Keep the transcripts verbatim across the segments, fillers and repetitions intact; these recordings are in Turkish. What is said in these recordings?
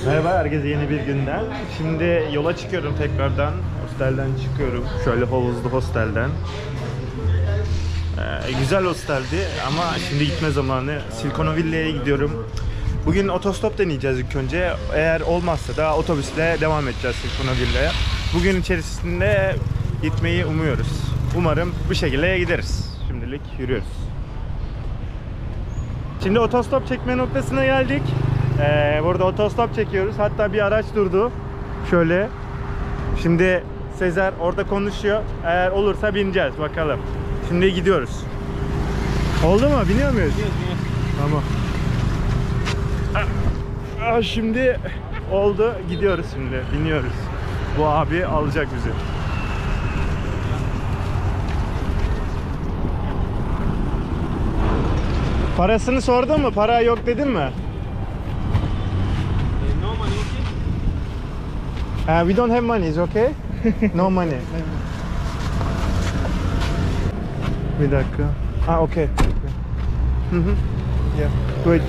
Merhaba, herkese yeni bir günden. Şimdi yola çıkıyorum tekrardan. Hostelden çıkıyorum. Şöyle havuzlu hostelden. Ee, güzel hosteldi ama şimdi gitme zamanı. Silkonoville'ye gidiyorum. Bugün otostop deneyeceğiz ilk önce. Eğer olmazsa da otobüsle devam edeceğiz Silkonoville'ye. Bugün içerisinde gitmeyi umuyoruz. Umarım bu şekilde gideriz. Şimdilik yürüyoruz. Şimdi otostop çekme noktasına geldik. Ee, burada otostop çekiyoruz. Hatta bir araç durdu. Şöyle. Şimdi Sezer orada konuşuyor. Eğer olursa bineceğiz. Bakalım. Şimdi gidiyoruz. Oldu mu? Biniyor muyuz? Tamam. Ah, şimdi oldu. Gidiyoruz şimdi. Biniyoruz. Bu abi alacak bizi. Parasını sordun mu? Para yok dedin mi? Uh, we don't have money, is okay? No money. Bir dakika. Ah, okay. Hı hı. Yeah. Good.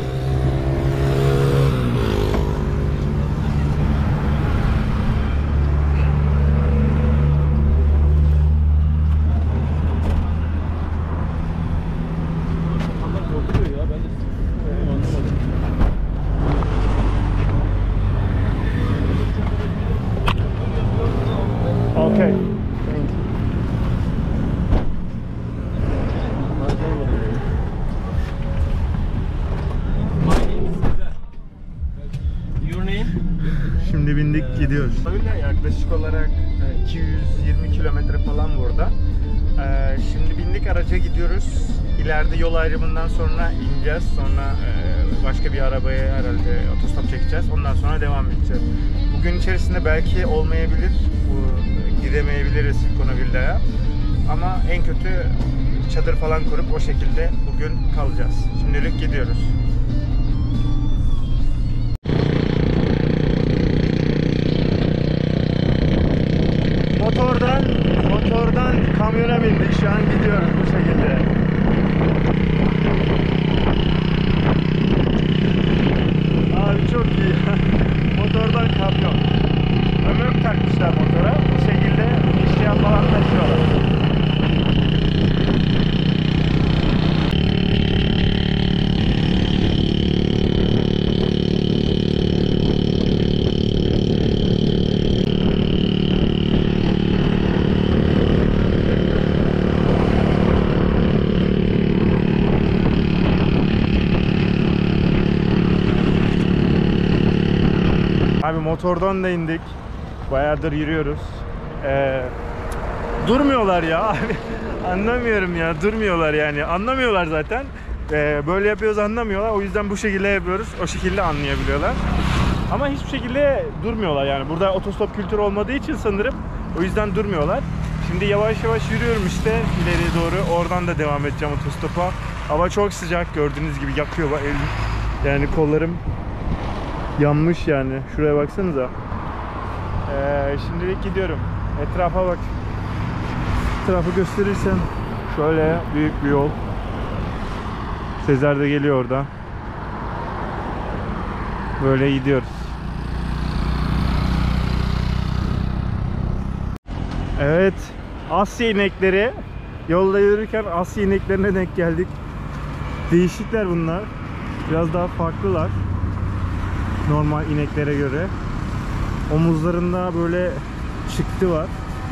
Okay. Thank you. Your name? Şimdi bindik gidiyoruz. Yaklaşık olarak iki yüz yirmi kilometre falan burada. Şimdi bindik araca gidiyoruz. İleride yol ayrımından sonra ineceğiz. Sonra başka bir arabaya herhalde otostop çekeceğiz. Ondan sonra devam edeceğiz. Bugün içerisinde belki olmayabilir. Bu gidemeyebiliriz Silkonoville'ye. Ama en kötü çadır falan kurup o şekilde bugün kalacağız. Şimdilik gidiyoruz. Motordan motordan kamyona bindik. Şu an gidiyoruz bu şekilde. Abi çok iyi. Motordan kamyon. Ömür takmışlar motora. Bu şekilde işleyen falan taşıyorlar. Abi motordan da indik. Bayağıdır yürüyoruz. Ee, durmuyorlar ya abi. Anlamıyorum ya. Durmuyorlar yani. Anlamıyorlar zaten. Ee, böyle yapıyoruz anlamıyorlar. O yüzden bu şekilde yapıyoruz. O şekilde anlayabiliyorlar. Ama hiçbir şekilde durmuyorlar yani. Burada otostop kültürü olmadığı için sanırım. O yüzden durmuyorlar. Şimdi yavaş yavaş yürüyorum işte ileriye doğru. Oradan da devam edeceğim otostopa. Hava çok sıcak. Gördüğünüz gibi yakıyor. Yani kollarım yanmış yani. Şuraya baksanıza. Ee, şimdilik gidiyorum. Etrafa bak. Etrafı gösterirsem şöyle büyük bir yol. Sezer de geliyor orada. Böyle gidiyoruz. Evet. Asya inekleri. Yolda yürürken Asya ineklerine denk geldik. Değişikler bunlar. Biraz daha farklılar. Normal ineklere göre. Omuzlarında böyle çıktı var.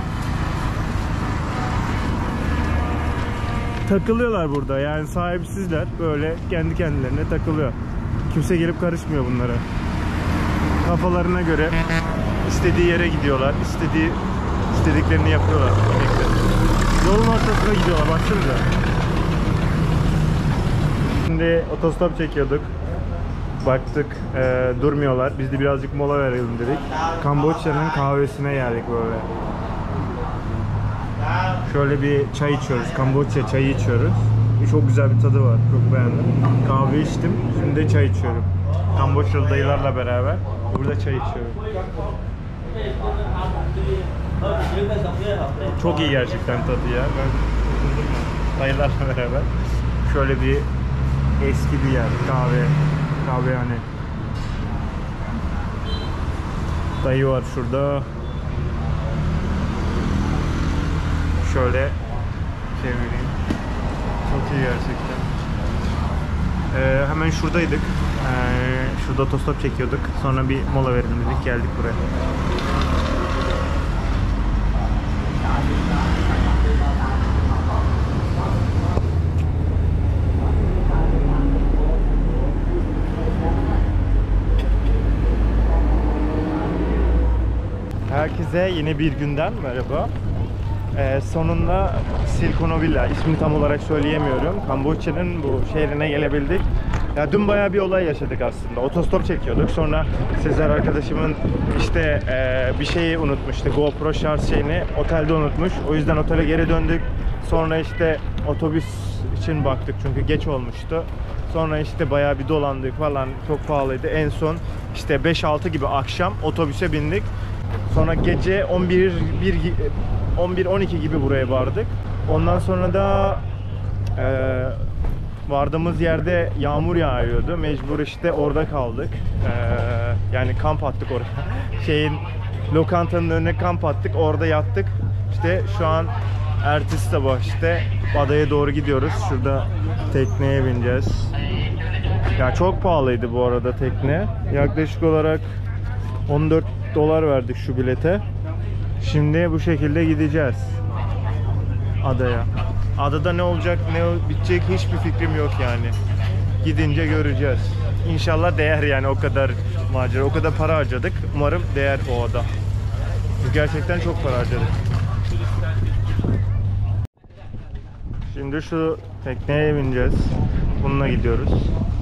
Takılıyorlar burada yani sahipsizler. Böyle kendi kendilerine takılıyor. Kimse gelip karışmıyor bunlara. Kafalarına göre istediği yere gidiyorlar. İstediği istediklerini yapıyorlar inekler. Yolun ortasına gidiyorlar baksanıza. Şimdi otostop çekiyorduk. Baktık e, durmuyorlar. Biz de birazcık mola verelim dedik. Kamboçya'nın kahvesine geldik böyle. Şöyle bir çay içiyoruz. Kamboçya çayı içiyoruz. Çok güzel bir tadı var. Çok beğendim. Kahve içtim. Şimdi de çay içiyorum. Kamboçyalı dayılarla beraber burada çay içiyorum. Çok iyi gerçekten tadı ya. Ben dayılarla beraber. Şöyle bir eski bir yer. Kahve. Kahvehane. Dayı var şurada. Şöyle çevireyim. Çok iyi gerçekten. Ee, hemen şuradaydık. Ee, şurada otostop çekiyorduk. Sonra bir mola verelim dedik. Geldik buraya. Herkese yeni bir günden merhaba. Ee, sonunda Silkonovilla, ismini tam olarak söyleyemiyorum. Kamboçya'nın bu şehrine gelebildik. Ya dün bayağı bir olay yaşadık aslında. Otostop çekiyorduk. Sonra Sezer arkadaşımın işte e, bir şeyi unutmuştu. GoPro şarj şeyini otelde unutmuş. O yüzden otele geri döndük. Sonra işte otobüs için baktık çünkü geç olmuştu. Sonra işte bayağı bir dolandık falan. Çok pahalıydı. En son işte beş altı gibi akşam otobüse bindik. Sonra gece on bir on bir on iki gibi buraya vardık. Ondan sonra da e, vardığımız yerde yağmur yağıyordu. Mecbur işte orada kaldık. E, yani kamp attık oraya. Şeyin lokantanın önüne kamp attık. Orada yattık. İşte şu an ertesi sabah işte adaya doğru gidiyoruz. Şurada tekneye bineceğiz. Ya çok pahalıydı bu arada tekne. Yaklaşık olarak on dört dolar verdik şu bilete. Şimdi bu şekilde gideceğiz adaya. Adada ne olacak, ne bitecek hiçbir fikrim yok yani. Gidince göreceğiz. İnşallah değer yani o kadar macera, o kadar para harcadık. Umarım değer o ada. Gerçekten çok para harcadık. Şimdi şu tekneye bineceğiz. Bununla gidiyoruz.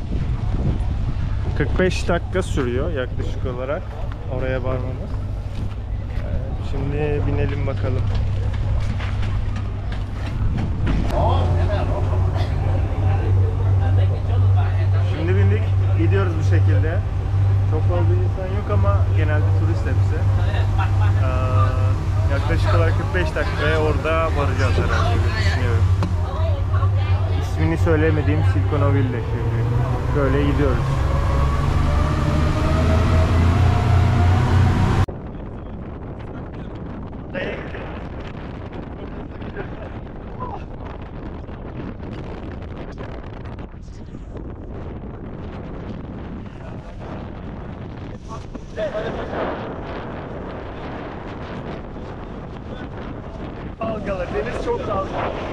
kırk beş dakika sürüyor yaklaşık olarak oraya varmamız. Şimdi binelim bakalım. Şimdi bindik, gidiyoruz bu şekilde. Çok fazla insan yok ama genelde turist hepsi. Ee, yaklaşık olarak kırk beş dakikaya orada varacağız herhalde diye düşünüyorum. İsmini söylemediğim Silkonovilla şehri. Böyle gidiyoruz. Dalgalı, deniz çok dalgalı.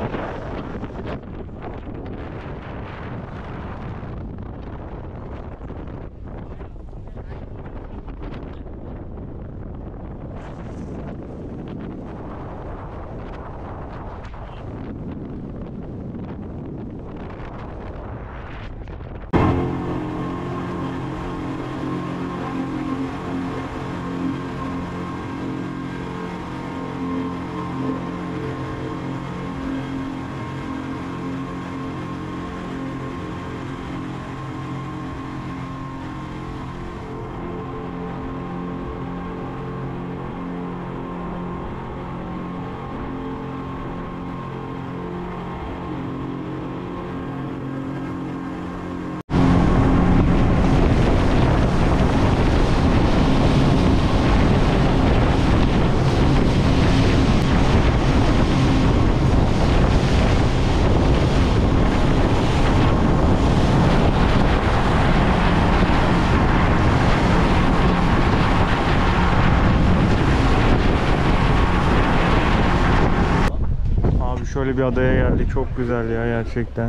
Şöyle bir adaya geldik. Çok güzel ya gerçekten.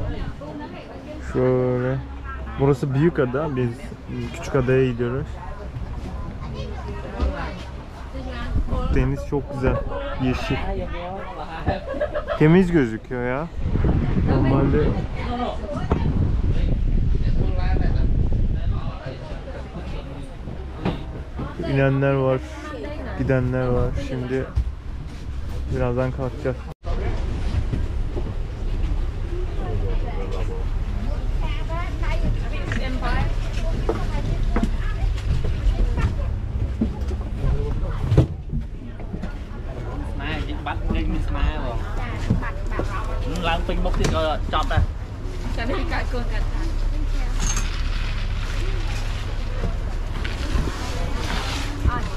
Şöyle. Burası büyük ada. Biz küçük adaya gidiyoruz. Deniz çok güzel. Yeşil. Temiz gözüküyor ya. Normalde inenler var, gidenler var. Şimdi birazdan kalkacağız. ឡើងពេញមុខទៀតក៏ចប់ដែរចានេះកាច់គួរកាត់ថា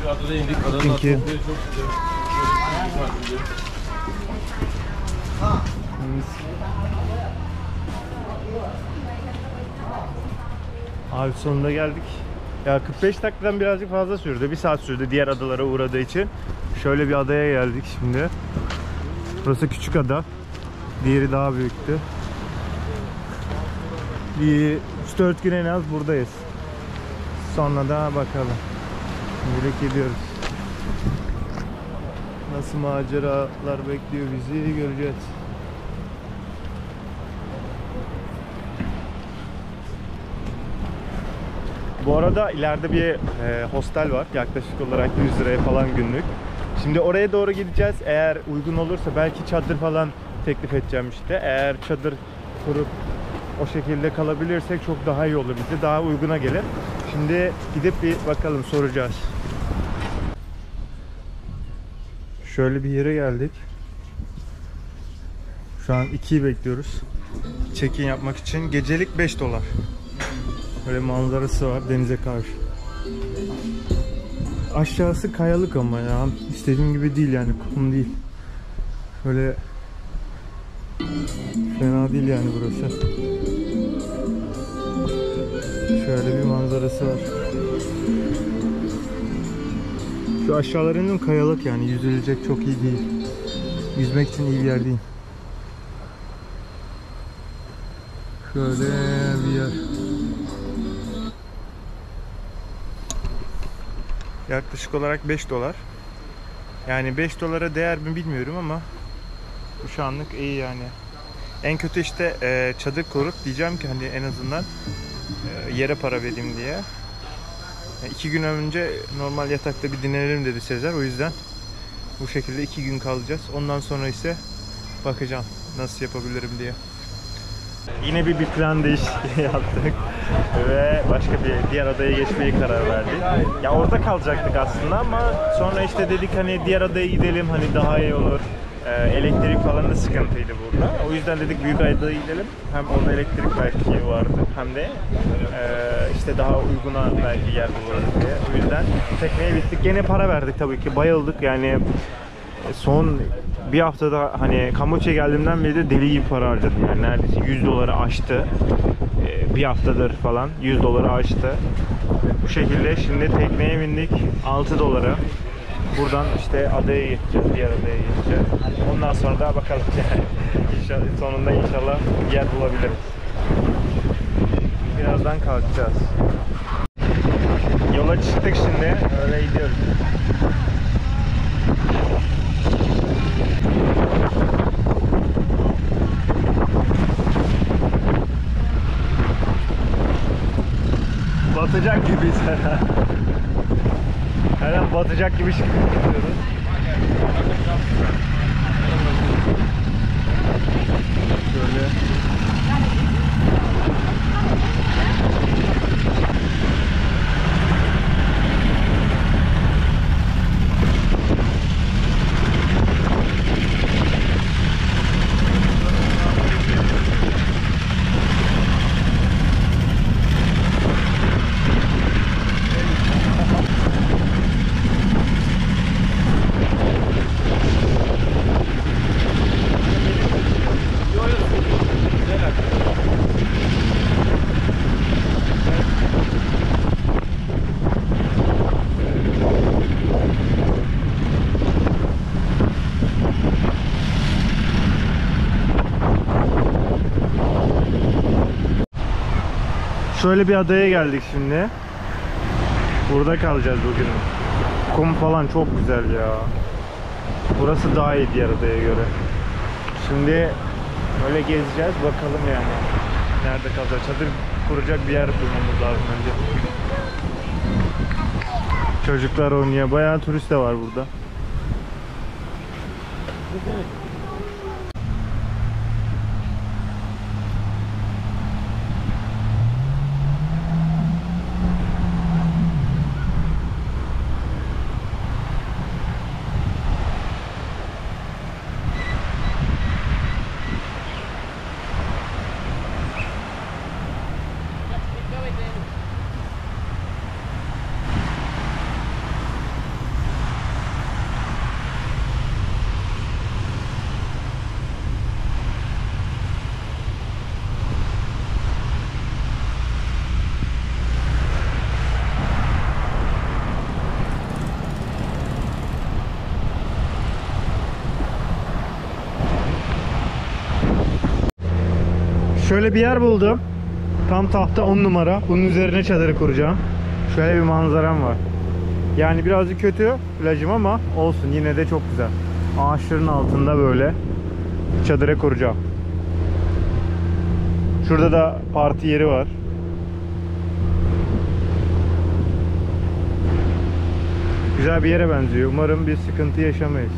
bir adada indik. Adanın Thank you. atmosferi çok güzel. Abi sonunda geldik. Ya kırk beş dakikadan birazcık fazla sürdü. Bir saat sürdü diğer adalara uğradığı için. Şöyle bir adaya geldik şimdi. Burası küçük ada. Diğeri daha büyüktü. Bir üç dört gün en az buradayız. Sonra da bakalım. Şimdilik gidiyoruz. Nasıl maceralar bekliyor bizi göreceğiz. Bu arada ileride bir e, hostel var. Yaklaşık olarak yüz liraya falan günlük. Şimdi oraya doğru gideceğiz. Eğer uygun olursa belki çadır falan teklif edeceğim işte. Eğer çadır kurup o şekilde kalabilirsek çok daha iyi olur bize. Daha uyguna gelir. Şimdi gidip bir bakalım, soracağız. Şöyle bir yere geldik. Şu an ikiyi bekliyoruz. Check-in yapmak için. Gecelik beş dolar. Böyle manzarası var denize karşı. Aşağısı kayalık ama ya. İstediğim gibi değil yani, kum değil. Böyle fena değil yani burası. Şöyle bir manzarası var. Şu aşağılarının kayalık yani, yüzülecek çok iyi değil. Yüzmek için iyi bir yer değil. Şöyle bir yer. Yaklaşık olarak beş dolar. Yani beş dolara değer mi bilmiyorum ama bu şu anlık iyi yani. En kötü işte e, çadır kurup diyeceğim ki hani en azından e, yere para vereyim diye. Yani iki gün önce normal yatakta bir dinlenelim dedi Sezer. O yüzden bu şekilde iki gün kalacağız. Ondan sonra ise bakacağım nasıl yapabilirim diye. Yine bir, bir plan değişikliği yaptık ve başka bir diğer adaya geçmeye karar verdik. Ya orada kalacaktık aslında ama sonra işte dedik hani diğer adaya gidelim, hani daha iyi olur. Ee, elektrik falan da sıkıntıydı burada. O yüzden dedik büyük adaya gidelim. Hem orada elektrik belki vardı hem de e, işte daha uyguna belki yer buluruz diye. O yüzden tekneye bittik. Gene para verdik tabii ki. Bayıldık yani. Son bir haftada hani Kamboçya'ya geldiğimden beri de deli gibi para harcadım yani, neredeyse yüz doları aştı. Ee, bir haftadır falan yüz doları aştı. Bu şekilde şimdi tekneye bindik altı dolara. Buradan işte adaya geçeceğiz, diğer adaya geçeceğiz. Ondan sonra da bakalım yani. İnşallah, sonunda inşallah bir yer bulabiliriz. Birazdan kalkacağız. Yola çıktık şimdi, öyle gidiyoruz. Batacak gibiyiz her an. Her an batacak gibi hissediyoruz. Şöyle. Şöyle bir adaya geldik şimdi. Burada kalacağız bugün. Kum falan çok güzel ya. Burası daha iyi diğer adaya göre. Şimdi böyle gezeceğiz bakalım yani. Nerede kalacağız? Çadır kuracak bir yer bulmamız lazım önce. Çocuklar oynuyor. Bayağı turist de var burada. Şöyle bir yer buldum. Tam tahta on numara. Bunun üzerine çadırı kuracağım. Şöyle bir manzaram var. Yani birazcık kötü plajım ama olsun, yine de çok güzel. Ağaçların altında böyle çadıra kuracağım. Şurada da parti yeri var. Güzel bir yere benziyor. Umarım bir sıkıntı yaşamayız.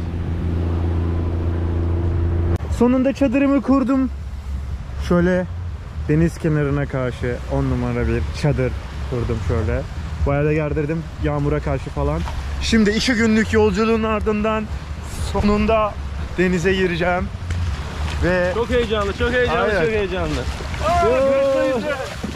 Sonunda çadırımı kurdum. Şöyle deniz kenarına karşı on numara bir çadır kurdum şöyle. Bayağı da gerdirdim yağmura karşı falan. Şimdi iki günlük yolculuğun ardından sonunda denize gireceğim. Ve Çok heyecanlı, çok heyecanlı, Aynen. çok heyecanlı. Aa, görüşmek üzere.